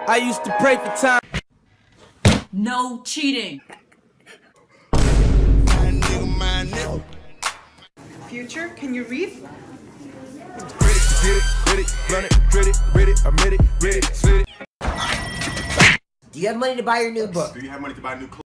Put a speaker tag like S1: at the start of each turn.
S1: I used to pray for time.
S2: No cheating.
S3: Future, can you read?
S4: Do you have money to buy your new book?
S5: Do you have money to buy new clothes?